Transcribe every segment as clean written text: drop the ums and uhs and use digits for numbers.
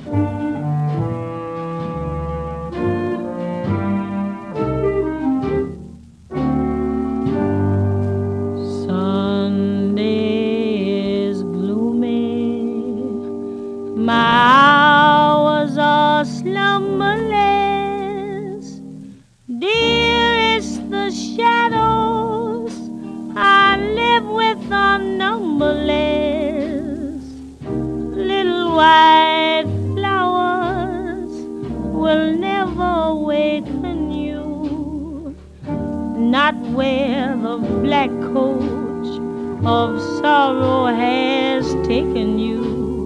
Sunday is gloomy, my hours are slumberless. Dearest, the shadows I live with are numberless. Little white flowers will never awaken you, not where the black coach of sorrow has taken you.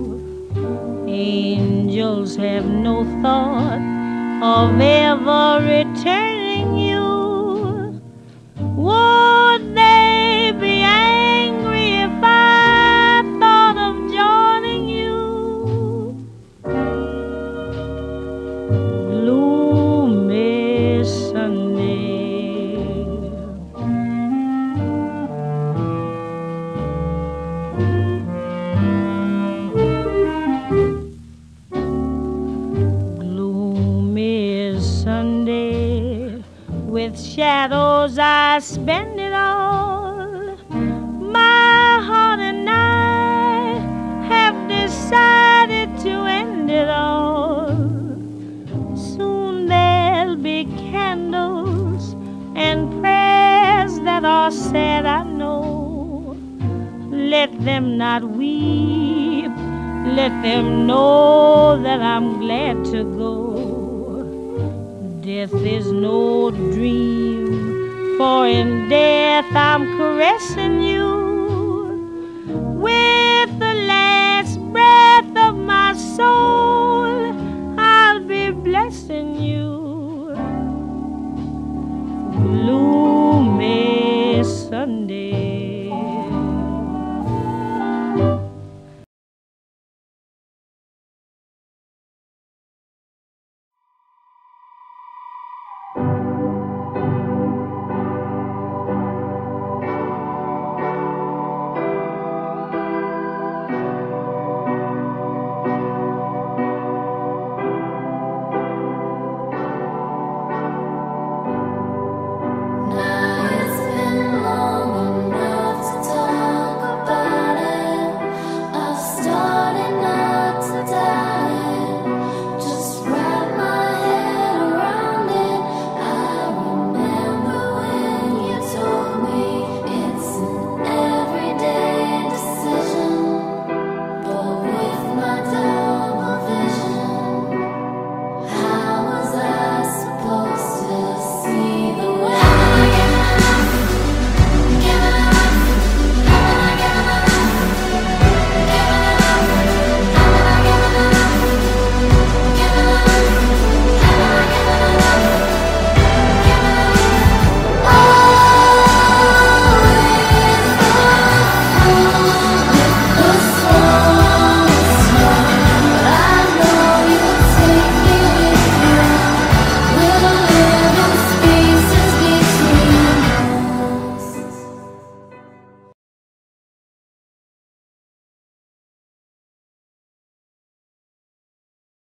Angels have no thought of ever returning you. Would they be angry if I thought of joining you? Gloomy Sunday, gloomy Sunday, with shadows I spend it all. My heart and I have decided to end it all. Soon there'll be candles and prayers that are said, I know. Let them not weep, let them know that I'm glad to go. Death is no dream, for in death I'm caressing you. When